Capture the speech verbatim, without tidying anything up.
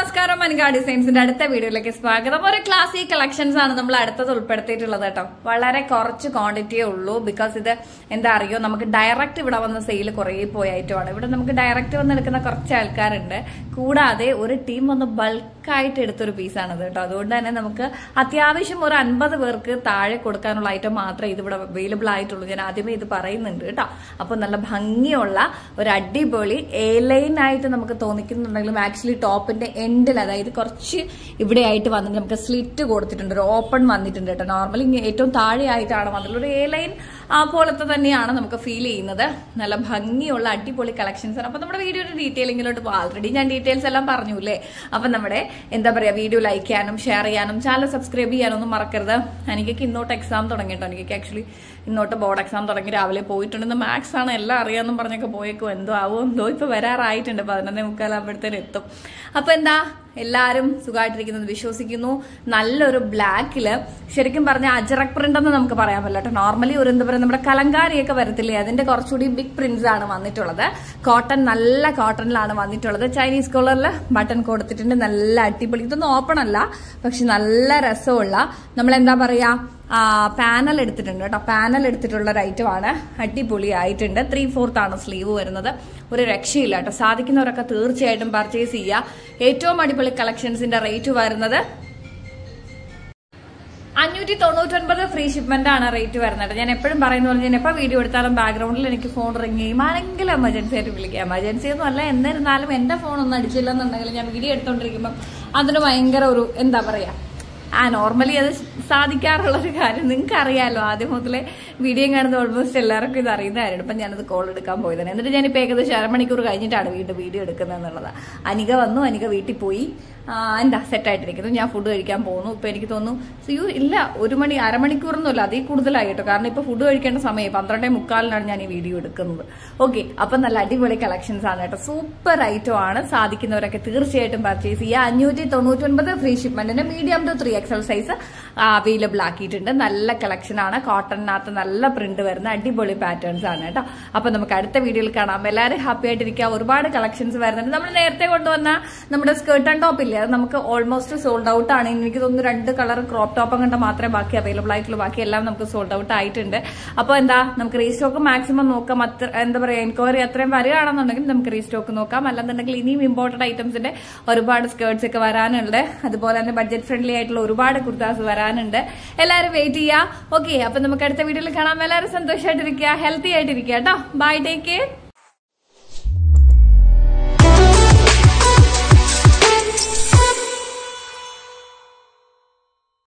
നമസ്കാരം അനിക ഡിസൈൻസിന്റെ അടുത്ത വീഡിയോയിലേക്ക് സ്വാഗതം. ഒരു ക്ലാസിക് കളക്ഷൻസ് ആണ് നമ്മൾ അടുത്തത് ഉൾപ്പെടുത്തിയിട്ടുള്ളത് കേട്ടോ. വളരെ കുറച്ച് ക്വാണ്ടിറ്റിയേ ഉള്ളൂ. ബിക്കോസ് ഇത് എന്താ അറിയോ, നമുക്ക് ഡയറക്റ്റ് ഇവിടെ വന്ന സെയിൽ കുറേ പോയായിട്ടുമാണ്. ഇവിടെ നമുക്ക് ഡയറക്റ്റ് വന്ന് എടുക്കുന്ന കുറച്ച് ആൾക്കാരുണ്ട്. കൂടാതെ ഒരു ടീം വന്ന് ബൾക്കായിട്ട് എടുത്തൊരു പീസാണിത് കേട്ടോ. അതുകൊണ്ട് തന്നെ നമുക്ക് അത്യാവശ്യം ഒരു അൻപത് പേർക്ക് താഴെ കൊടുക്കാനുള്ള ഐറ്റം മാത്രമേ ഇതിവിടെ അവൈലബിൾ ആയിട്ടുള്ളൂ. ഞാൻ ആദ്യമേ ഇത് പറയുന്നുണ്ട് കേട്ടോ. അപ്പൊ നല്ല ഭംഗിയുള്ള ഒരു അടിപൊളി എ ലൈൻ ആയിട്ട് നമുക്ക് തോന്നിക്കുന്നുണ്ടെങ്കിലും ആക്ച്വലി ടോപ്പിന്റെ എൻഡിൽ, അതായത് കുറച്ച് ഇവിടെ ആയിട്ട് വന്നിട്ട് നമുക്ക് സ്ലിറ്റ് കൊടുത്തിട്ടുണ്ട്, ഒരു ഓപ്പൺ വന്നിട്ടുണ്ട് കേട്ടോ. നോർമലി ഏറ്റവും താഴെ ആയിട്ടാണ് വന്നിട്ടുള്ളത്. ഒരു എ ലൈൻ ആ പോലത്തെ തന്നെയാണ് നമുക്ക് ഫീൽ ചെയ്യുന്നത്. നല്ല ഭംഗിയുള്ള അടിപൊളി കളക്ഷൻസ് ആണ്. അപ്പൊ നമ്മുടെ വീഡിയോയുടെ ഡീറ്റെയിലിങ്ങിലോട്ട് പോകും. ആൾറെഡി ഞാൻ ഡീറ്റെയിൽസ് എല്ലാം പറഞ്ഞൂല്ലേ. അപ്പൊ നമ്മുടെ എന്താ പറയാ, വീഡിയോ ലൈക്ക് ചെയ്യാനും ഷെയർ ചെയ്യാനും ചാനൽ സബ്സ്ക്രൈബ് ചെയ്യാനൊന്നും മറക്കരുത്. എനിക്കൊക്കെ ഇന്നോട്ട് എക്സാം തുടങ്ങിട്ടോ. എനിക്കൊക്കെ ആക്ച്വലി ഇന്നോട്ട് ബോർഡ് എക്സാം തുടങ്ങി രാവിലെ പോയിട്ടുണ്ട്. ഇന്ന് മാത്സ് ആണ്, എല്ലാം അറിയാമെന്നും പറഞ്ഞൊക്കെ പോയേക്കും. എന്തോ ആവോ എന്തോ ഇപ്പൊ വരാറായിട്ടുണ്ട്. പതിനൊന്നേ മുക്കാലാകുമ്പോഴത്തേനും എത്തും. അപ്പൊ എന്താ, എല്ലാരും സുഖമായിട്ടിരിക്കുന്നത് വിശ്വസിക്കുന്നു. നല്ലൊരു ബ്ലാക്കില് ശരിക്കും പറഞ്ഞ അജറക് പ്രിന്റ് എന്ന് നമുക്ക് പറയാൻ പറ്റില്ല കേട്ടോ. നോർമലി ഒരു എന്താ പറയുക, നമ്മുടെ കലങ്കാരിയൊക്കെ വരത്തില്ലേ, അതിന്റെ കുറച്ചുകൂടി ബിഗ് പ്രിന്റ്സ് ആണ് വന്നിട്ടുള്ളത്. കോട്ടൺ, നല്ല കോട്ടണിലാണ് വന്നിട്ടുള്ളത്. ചൈനീസ് കളറിൽ ബട്ടൺ കൊടുത്തിട്ടുണ്ട്. നല്ല അടിപൊളി. ഇതൊന്നും ഓപ്പൺ അല്ല, പക്ഷെ നല്ല രസമുള്ള നമ്മൾ എന്താ പറയാ പാനൽ എടുത്തിട്ടുണ്ട് കേട്ടോ. പാനൽ എടുത്തിട്ടുള്ള ഒരു ഐറ്റമാണ്. അടിപൊളി ആയിട്ടുണ്ട്. ത്രീ ഫോർത്ത് ആണ് സ്ലീവ് വരുന്നത്. ഒരു രക്ഷയില്ല കേട്ടോ. സാധിക്കുന്നവരൊക്കെ തീർച്ചയായിട്ടും പർച്ചേസ് ചെയ്യുക. ഏറ്റവും അടിപൊളി കളക്ഷൻസിന്റെ റേറ്റ് വരുന്നത് അഞ്ഞൂറ്റി തൊണ്ണൂറ്റൊൻപത് ഫ്രീ ഷിപ്മെന്റ് ആണ് റേറ്റ് വരുന്നത്. ഞാൻ എപ്പോഴും പറയുന്ന പോലെ, ഞാൻ എപ്പോൾ വീഡിയോ എടുത്താലും ബാക്ക്ഗ്രൗണ്ടിൽ എനിക്ക് ഫോൺ റിങ് ചെയ്യും. ആരെങ്കിലും എമർജൻസി ആയിട്ട് വിളിക്കാം. എമർജൻസി ഒന്നും അല്ല, എന്നിരുന്നാലും എന്റെ ഫോൺ ഒന്നും അടിച്ചില്ലെന്നുണ്ടെങ്കിൽ ഞാൻ വീഡിയോ എടുത്തോണ്ടിരിക്കുമ്പോൾ അതിന് ഭയങ്കര ഒരു എന്താ പറയാ, ആ നോർമലി അത് സാധിക്കാറുള്ള ഒരു കാര്യം. നിങ്ങൾക്ക് അറിയാലോ, ആദ്യം മുതലേ വീഡിയോ കാണുന്ന ഓൾമോസ്റ്റ് എല്ലാവർക്കും ഇത് അറിയുന്നതായിരുന്നു. ഇപ്പം ഞാനത് കോൾ എടുക്കാൻ പോയതാണ്. എന്നിട്ട് ഞാനിപ്പോൾ ഏകദേശം അരമണിക്കൂർ കഴിഞ്ഞിട്ടാണ് വീണ്ടും വീഡിയോ എടുക്കുന്നത് എന്നുള്ളത്. അനിക വന്നു, അനിക വീട്ടിൽ പോയി എന്താ സെറ്റായിട്ടിരിക്കുന്നു. ഞാൻ ഫുഡ് കഴിക്കാൻ പോകുന്നു. ഇപ്പൊ എനിക്ക് തോന്നുന്നു യു ഇല്ല ഒരു മണി അരമണിക്കൂറൊന്നുമില്ല, അതിൽ കൂടുതലായി കേട്ടോ. കാരണം ഇപ്പൊ ഫുഡ് കഴിക്കേണ്ട സമയം പന്ത്രണ്ടേ മുക്കാലിനാണ് ഞാൻ ഈ വീഡിയോ എടുക്കുന്നത്. ഓക്കെ, അപ്പൊ നല്ല അടിപൊളി കളക്ഷൻസ് ആണ് കേട്ടോ. സൂപ്പർ ഐറ്റം ആണ്. സാധിക്കുന്നവരൊക്കെ തീർച്ചയായിട്ടും പർച്ചേസ് ചെയ്യുക. അഞ്ഞൂറ്റി തൊണ്ണൂറ്റൊൻപത് ഫ്രീ ഷിപ്മെന്റിന് medium to three XL size available ആക്കിയിട്ടുണ്ട്. നല്ല കളക്ഷൻ ആണ്. കോട്ടണിനകത്ത് നല്ല പ്രിന്റ് വരുന്ന അടിപൊളി പാറ്റേൺസ് ആണ് കേട്ടോ. അപ്പൊ നമുക്ക് അടുത്ത വീഡിയോയിൽ കാണാം. എല്ലാവരും ഹാപ്പി ആയിട്ടിരിക്കുക. ഒരുപാട് കളക്ഷൻസ് വരുന്നുണ്ട്. നമ്മൾ നേരത്തെ കൊണ്ടുവന്ന നമ്മുടെ സ്കേർട്ട് ആൻഡ് ടോപ്പ് ഇല്ലേ, അത് നമുക്ക് ഓൾമോസ്റ്റ് സോൾഡ് ഔട്ട് ആണ്. എനിക്ക് തോന്നുന്നു രണ്ട് കളർ ക്രോപ്പ് ടോപ്പ് കണ്ട മാത്രമേ ബാക്കി അവൈലബിൾ ആയിട്ടുള്ളൂ. ബാക്കി എല്ലാം നമുക്ക് സോൾഡ് ഔട്ട് ആയിട്ടുണ്ട്. അപ്പൊ എന്താ, നമുക്ക് റീസ്റ്റോക്ക് മാക്സിമം നോക്കാം. അത്ര എന്താ പറയാ, എൻക്വയറി അത്രയും വരികയാണെന്നുണ്ടെങ്കിൽ നമുക്ക് റീസ്റ്റോക്ക് നോക്കാം. അല്ലെന്നുണ്ടെങ്കിൽ ഇനിയും ഇമ്പോർട്ടന്റ് ഐറ്റംസിന്റെ ഒരുപാട് സ്കേർട്സ് ഒക്കെ വരാനുണ്ട്. അതുപോലെ തന്നെ ബഡ്ജറ്റ് ഫ്രണ്ട്ലി ആയിട്ടുള്ള ഒരുപാട് കുർത്താസ് വരാനുണ്ട്. എല്ലാവരും വെയിറ്റ് ചെയ്യുക. ഓക്കെ, അപ്പൊ നമുക്ക് അടുത്ത വീഡിയോയിൽ കാണാം. എല്ലാവരും സന്തോഷമായിട്ടിരിക്കുക, ഹെൽത്തി ആയിട്ടിരിക്കുക കേട്ടോ. Bye, take care.